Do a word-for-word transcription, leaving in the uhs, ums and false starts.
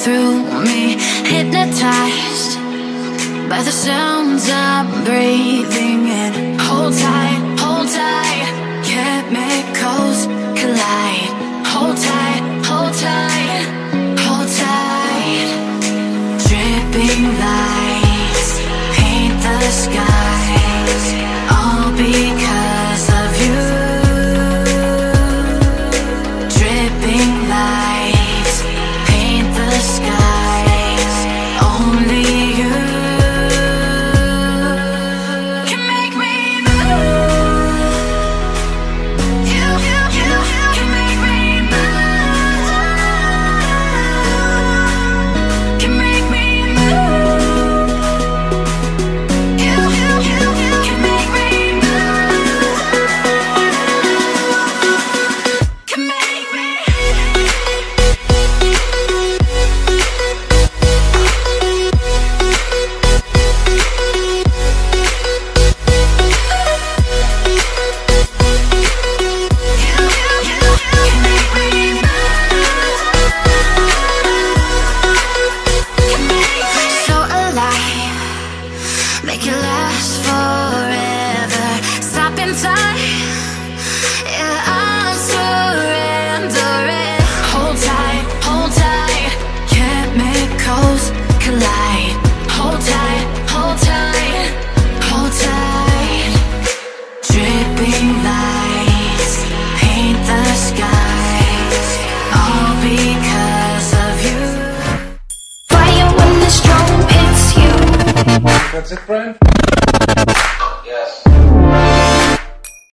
through me, hypnotized by the sounds I'm breathing in. Hold tight, hold tight, chemicals collide. Hold tight, hold tight, hold tight. Dripping lights paint the skies, all because of you. Dripping lights paint the skies, only you can make me move. You, you, you can make me move. Can make me move. You, you, you can make me move. Can make me. So alive, make it last forever. Stop in time, yeah, I'm surrendering. Hold tight, hold tight, chemicals collide. Hold tight, hold tight, hold tight. Dripping lights paint the skies, all because of you. Fire when the storm hits you. That's it, friend.